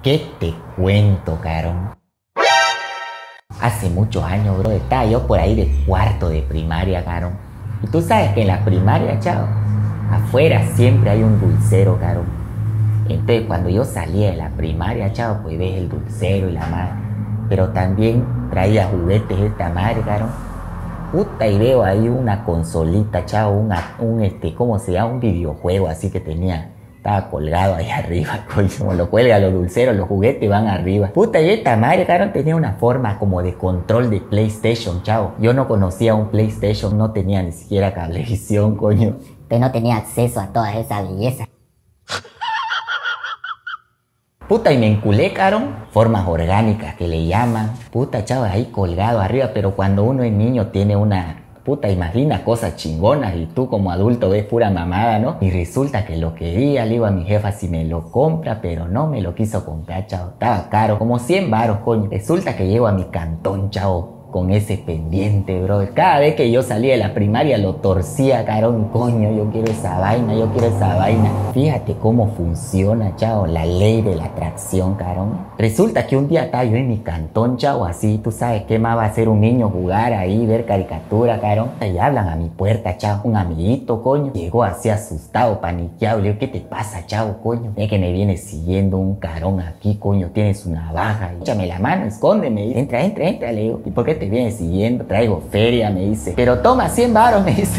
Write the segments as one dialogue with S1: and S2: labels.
S1: ¿Qué te cuento, carón? Hace muchos años, bro, estaba yo por ahí de cuarto de primaria, carón. Y tú sabes que en la primaria, chao, afuera siempre hay un dulcero, carón. Entonces, cuando yo salía de la primaria, chao, pues ves el dulcero y la madre. Pero también traía juguetes esta madre, carón. Puta, y veo ahí una consolita, chao, ¿cómo se llama? Un videojuego así que tenía. Estaba colgado ahí arriba, coño. Como lo cuelga los dulceros, los juguetes van arriba. Puta, y esta madre, carón, tenía una forma como de control de PlayStation, chao. Yo no conocía un PlayStation, no tenía ni siquiera cablevisión, coño.
S2: Usted no tenía acceso a toda esa belleza.
S1: Puta, y me enculé, carón. Formas orgánicas que le llaman. Puta, chavo, ahí colgado arriba. Pero cuando uno es niño tiene una... Puta, imagina cosas chingonas y tú como adulto ves pura mamada, ¿no? Y resulta que lo quería, le digo a mi jefa si me lo compra, pero no me lo quiso comprar, chavo. Estaba caro, como 100 varos, coño. Resulta que llego a mi cantón, chavo, con ese pendiente, bro. Cada vez que yo salía de la primaria lo torcía, carón, coño, yo quiero esa vaina, yo quiero esa vaina. Fíjate cómo funciona, chavo, la ley de la atracción, carón. Resulta que un día estaba yo en mi cantón, chavo, así, tú sabes qué más va a hacer un niño, jugar ahí, ver caricatura, carón. Y hablan a mi puerta, chavo, un amiguito, coño. Llegó así asustado, paniqueado, le digo, ¿qué te pasa, chavo, coño? Es que me viene siguiendo un carón aquí, coño, tienes una baja. Échame la mano, escóndeme. Entra, le digo, ¿y por qué te viene siguiendo? Traigo feria, me dice. Pero toma 100 varos, me dice.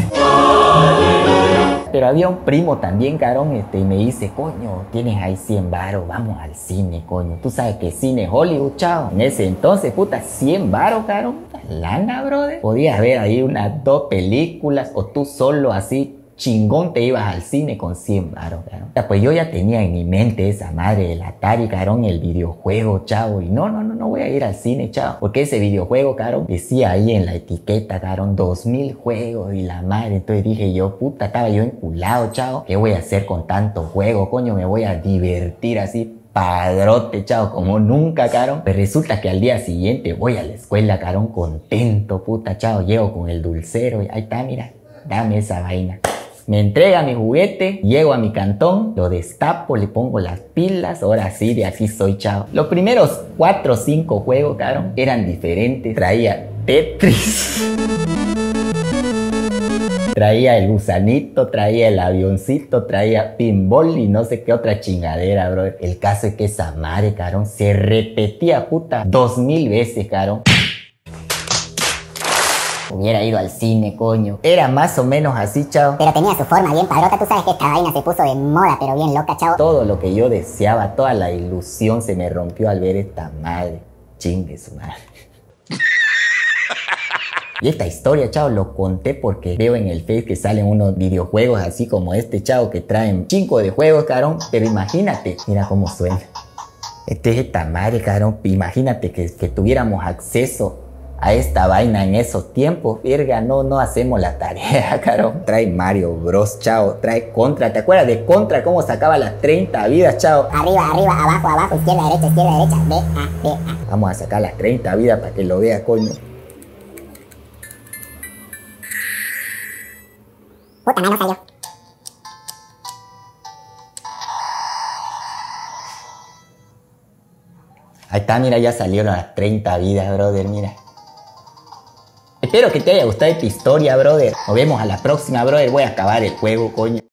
S1: Pero había un primo también, carón, y me dice, coño, tienes ahí 100 varos, vamos al cine, coño. Tú sabes que cine Hollywood, chavo. En ese entonces, puta, 100 varos, carón. Lana, brother. Podías ver ahí unas 2 películas o tú solo así, chingón, te ibas al cine con 100 varos, carón. Pues yo ya tenía en mi mente esa madre del Atari, carón, el videojuego, chavo. Y no voy a ir al cine, chavo. Porque ese videojuego, carón, decía ahí en la etiqueta, carón, 2000 juegos y la madre. Entonces dije yo, puta, estaba yo enculado, chavo. ¿Qué voy a hacer con tanto juego, coño? Me voy a divertir así, padrote, chavo, como nunca, carón. Pero resulta que al día siguiente voy a la escuela, carón, contento, puta, chavo. Llego con el dulcero y ahí está, mira, dame esa vaina. Me entrega mi juguete, llego a mi cantón, lo destapo, le pongo las pilas, ahora sí, de aquí soy, chavo. Los primeros 4 o 5 juegos, carón, eran diferentes. Traía Tetris, traía el gusanito, traía el avioncito, traía pinball y no sé qué otra chingadera, bro. El caso es que esa madre, carón, se repetía, puta, 2000 veces, carón.
S2: Hubiera ido al cine, coño.
S1: Era más o menos así, chao.
S2: Pero tenía su forma bien padrota. Tú sabes que esta vaina se puso de moda, pero bien loca, chao.
S1: Todo lo que yo deseaba, toda la ilusión se me rompió al ver esta madre. Chingue su madre. Y esta historia, chao, lo conté porque veo en el Face que salen unos videojuegos así como este, chao, que traen 5 de juegos, carón. Pero imagínate, mira cómo suena. Esta madre, carón. Imagínate que tuviéramos acceso a esta vaina en esos tiempos, verga, no hacemos la tarea, carón. Trae Mario Bros, chao, trae Contra. ¿Te acuerdas de Contra? Cómo sacaba las 30 vidas, chao.
S2: Arriba, abajo, izquierda, derecha, B, A.
S1: Vamos a sacar las 30 vidas para que lo vea, coño.
S2: Puta, no salió.
S1: Ahí está, mira, ya salieron las 30 vidas, brother, mira. Espero que te haya gustado esta historia, brother. Nos vemos a la próxima, brother. Voy a acabar el juego, coño.